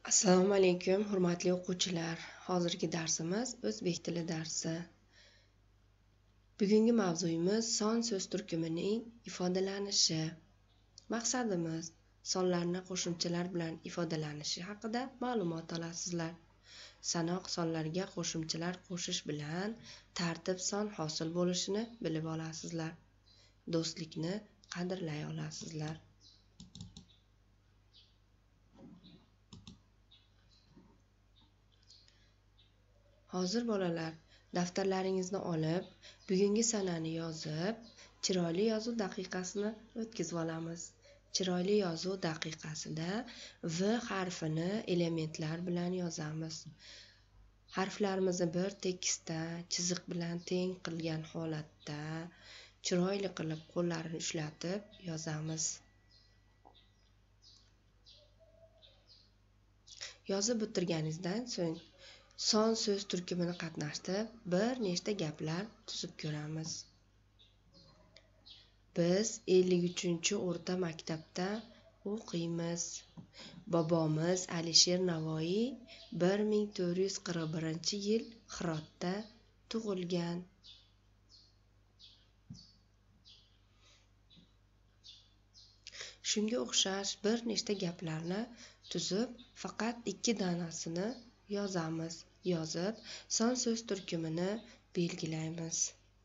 Assalomu alaykum, hurmatli o'quvchilar. Hozirgi darsimiz o'zbek tili darsi. Bugungi mavzuyimiz son so'z turkumining ifodalanishi. Maqsadimiz sonlarni qo'shimchalar bilan ifodalanishi haqida ma'lumot olasizlar. Sanoq sonlarga qo'shimchalar qo'shish bilan tartib son hosil bo'lishini bilib olasizlar. Do'stlikni qadrlay olasizlar. Hozir bolalar, daftarlaringizni olib, bugungi sanani yozib, chiroyli yozuv daqiqasini o'tkazib olamiz. Chiroyli yozuv daqiqasida V harfini elementlar bilan yozamiz. Harflarimizni bir tekisda, chiziq bilan teng qilgan holatda, chiroyli qilib qo'llarni ushlatib yozamiz. Yozib bitirganingizdan so'ng son so'z turkumini qatnashtirib, bir nechta gaplar tuzib ko'ramiz. Biz 53-o'rta maktabda o'qiymiz. Bobomiz Alisher Navoiy 1441-yil Hirotda tug'ilgan. Shunga o'xshash bir nechta gaplarni tuzib, faqat 2 donasini yozamiz. Yozib, son so'z turkumini belgilaymiz.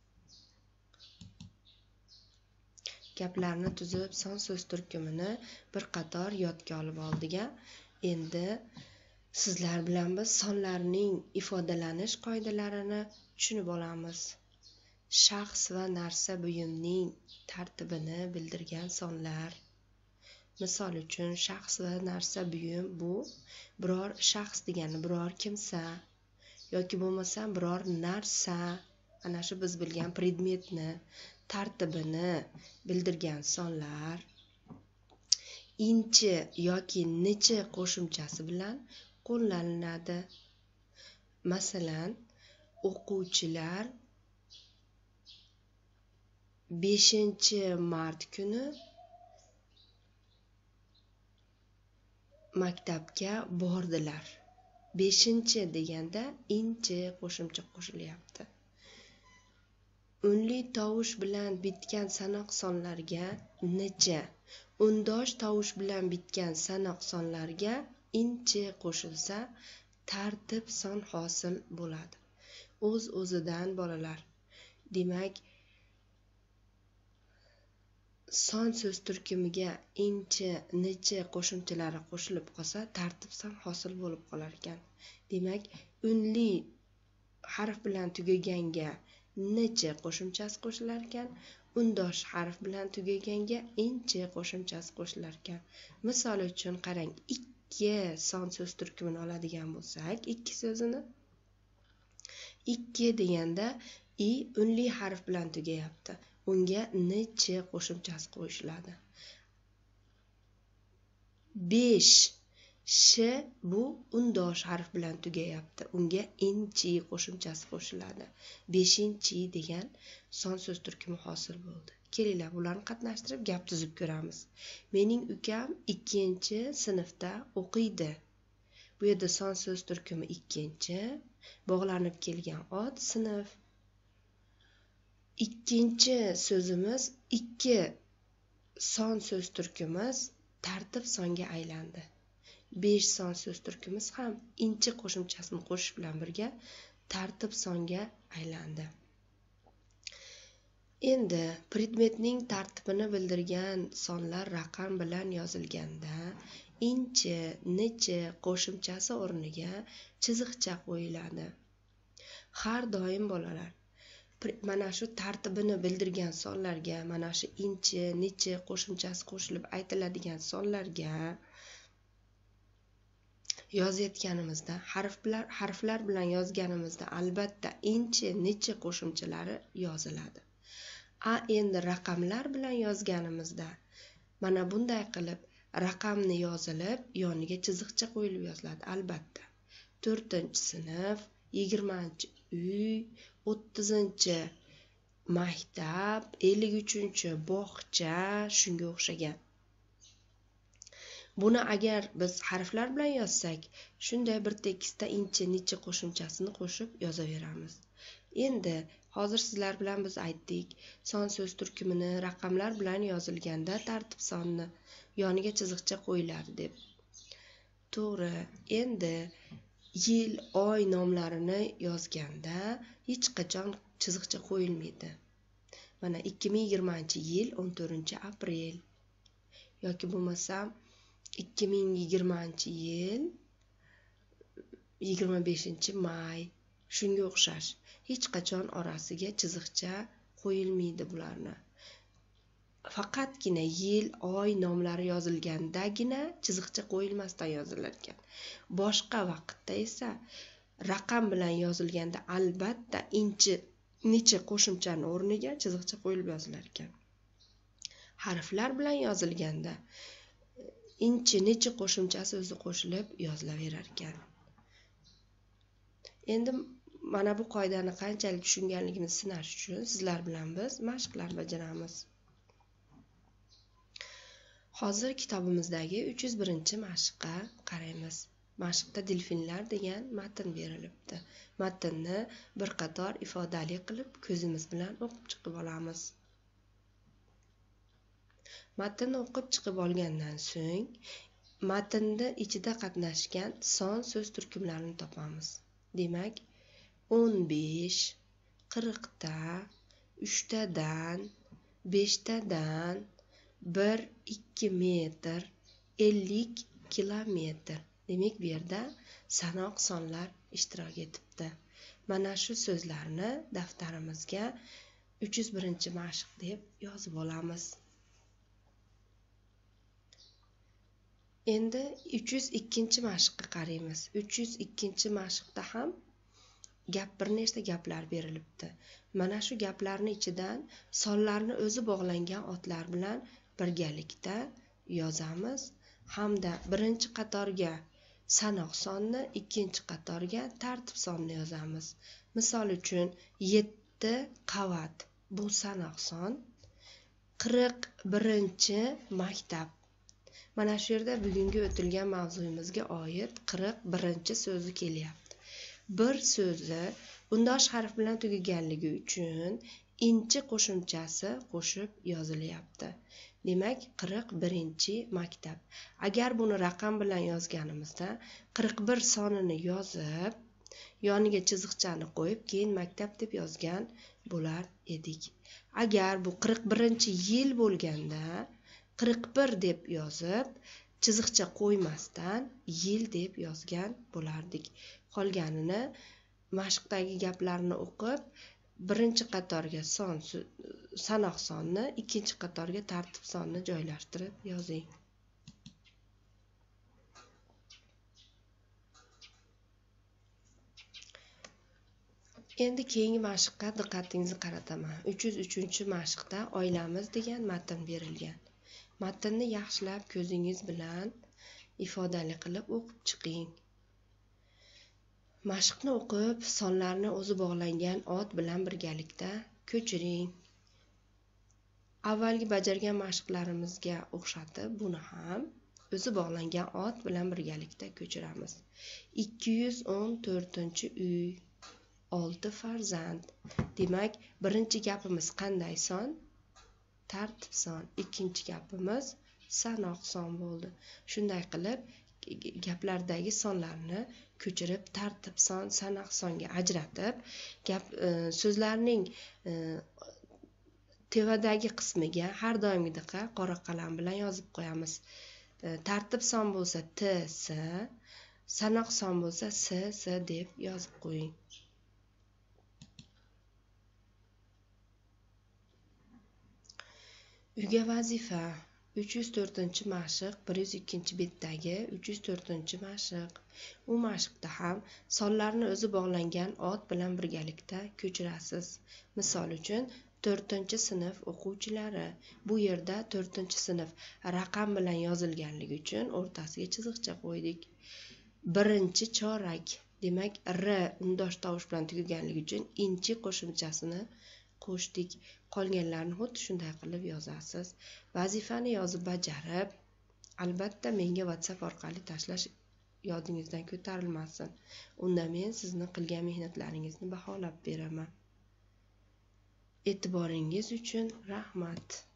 Gaplarni tuzib, son so'z turkumini bir qator yodga olib oldik. Endi sizlar bilan biz sonlarning ifodalanish qoidalarini tushunib olamiz. Shaxs va narsa buyumning tartibini bildirgan sonlar. Misol uchun, shaxs va narsa buyum bu biror shaxs degani biror kimsa yoki bo'lmasa biror narsa, ana shu biz bilgan predmetni tartibini bildirgan sonlar. Inchi yoki necha qo'shimchasi bilan qo'llaniladi. Masalan, o'quvchilar 5-mart kuni maktabga bordilar. 5 deganda inchi qo'shimcha qo'shilyapti. Unli tovush bilan bitgan sanoq sonlarga necha, undosh tovush bilan bitgan sanoq sonlarga inchi qo'shilsa, tartib son hosil bo'ladi. O'z-o'zidan bolalar. Demak, son so'z turkumiga inchi, necha qo'shimchalari qo'shilib qolsa, tartib son hosil bo'lib qolar ekan. Demak, unli harf bilan tugaganga necha qo'shimchasi qo'shilar ekan, undosh harf bilan tugaganga inchi qo'shimchasi qo'shilar ekan. Misol uchun qarang, 2 son so'z turkumini oladigan bo'lsak, 2 so'zini 2 deganda i unli harf bilan tugayapti. Unga necha qo'shimchasi qo'shiladi? 5 sh bu undosh harf bilan tugayapti. Unga inchi qo'shimchasi qo'shiladi. 5-chi degan son so'z turkumi hosil bo'ldi. Kelinglar, bularni qatnashtirib gap tuzib ko'ramiz. Mening ukam 2-sinfda o'qiydi. Bu yerda son so'z turkumi 2, bog'lanib kelgan ot sinf. 2 so'zimiz 2 son so'z turkumimiz tartib songa aylandi. 5 son so'z turkumimiz ham inchi qo'shimchasini qo'shish bilan birga tartib songa aylandi. Endi predmetning tartibini bildirgan sonlar raqam bilan yozilganda inchi, necha qo'shimchasi o'rniga chiziqcha qo'yiladi. Har doim bolalar, mana shu tartibini bildirgan sonlarga, mana shu inchi, necha qo'shimchasi qo'shilib aytiladigan sonlarga yozayotganimizda, harflar bilan yozganimizda albatta inchi, necha qo'shimchalari yoziladi. Endi raqamlar bilan yozganimizda mana bunday qilib raqamni yozilib, yoniga chiziqcha qo'yilib yoziladi albatta. 4-sinf, 20-uy, 30-maktab, 53-bog'cha, shunga o'xshagan. Buni agar biz harflar bilan yozsak, shunday bir tekisda inchi necha qo'shimchasini qo'shib yozaveramiz. Endi hozir sizlar bilan biz aytdik, son so'z turkumini raqamlar bilan yozilganda tartib sonni yoniga chiziqcha qo'yiladi deb. To'g'ri. Endi yil, oy nomlarini yozganda hech qachon chiziqcha qo'yilmaydi. Mana 2020-yil 14-aprel yoki bo'lmasam 2020-yil 25-may shunga o'xshash. Hech qachon orasiga chiziqcha qo'yilmaydi bularni. Faqatgina yil, oy nomlari yozilgandagina chiziqcha qo'yilmasdan yozilar ekan. Boshqa vaqtda esa raqam bilan yozilganda albatta inchi necha qo'shimchani o'rniga chiziqcha qo'yilib yozilar ekan. Harflar bilan yozilganda inchi necha qo'shimchasi o'zi qo'shilib yozilaverar ekan. Endi mana bu qoidani qanchalik tushunganligimizni sinash uchun sizlar bilan biz mashqlar bajaramiz. Hozir kitobimizdagi 301-mashqqa qaraymiz. Mashqda delfinlar degan matn berilibdi. Matnni bir qator ifodali qilib ko'zimiz bilan o'qib chiqib olamiz. Matnni o'qib chiqib olgandan so'ng matnda ichida qatnashgan son so'z turkumlarini topamiz. Demak, 15, 40 ta, 3 tadan, 5 tadan, 1-2 metr, 50 kilometr. Demak, bu yerda sanoq sonlar ishtirok etibdi. Mana shu so'zlarni daftarimizga 301-mashq deb yozib olamiz. Endi 302-mashqqa qaraymiz. 302-mashqda ham bir nechta gaplar berilibdi. Mana shu gaplarning ichidan sonlarni o'zi bog'langan otlar bilan birgalikda yozamiz hamda birinchi qatorga sanoq sonni, ikkinchi qatorga tartib sonni yozamiz. Misol uchun 7 qavat bu sanoq son, 41-maktab. Mana shu yerda bugungi o'tilgan mavzuyimizga oid 41-so'zi kelyapti. Bir so'zi undosh harf bilan tugaganligi uchun inchi qo'shimchasi qo'shib yozilyapti. Demak, 41-maktab. Agar buni raqam bilan yozganimizda 41 sonini yozib, yoniga chiziqchani qo'yib, keyin maktab deb yozgan bo'lar edik. Agar bu 41-yil bo'lganda 41 deb yozib, chiziqcha qo'ymasdan yil deb yozgan bo'lardik. Qolganini mashqdagi gaplarni o'qib, birinchi qatorga sanoq sonni, ikkinchi qatorga tartib sonni joylashtirib yozing. Endi keyingi mashqqa diqqatingizni qarataman. 303-mashqda oilamiz degan matn berilgan. Matnni yaxshilab ko'zingiz bilan ifodali qilib o'qib chiqing. Mashqni o'qib, sonlarni o'zi bog'langan ot bilan birgalikda ko'chiring. Avvalgi bajargan mashqlarimizga o'xshatib, buni ham o'zi bog'langan ot bilan birgalikda ko'chiramiz. 214-uy, 6 farzand. Demak, birinchi gapimiz qanday son? Tartib son. Ikkinchi gapimiz sanoq son bo'ldi. Shunday qilib, gaplardagi sonlarni ko'chirib, tartib son, sanoq songa ajratib, so'zlarning tevadagi qismiga har doimgidaqa qora qalam bilan yozib qo'yamiz. Tartib son bo'lsa T, S, sanoq son bo'lsa S, S deb yozib qo'ying. Uyga vazifa 304-mashq 102-betdagi 304-mashq. U mashqda ham sonlarni o'zi bog'langan ot bilan birgalikda ko'chirasiz. Misol uchun 4-sinf o'quvchilari. Bu yerda 4-sinf raqam bilan yozilganligi uchun o'rtasiga chiziqcha qo'ydik. Birinchi chorak, demak R undosh tovush bilan tugaganligi uchun inchi qo'shimchasini qo'shdik. Qolganlarni xuddi shunday qilib yozasiz. Vazifani yozib bajarib, Albatta menga WhatsApp orqali tashlash yodingizdan ko'tarilmasin. Unda men sizni qilgan mehnatlaringizni baholab beraman. E'tiboringiz uchun rahmat.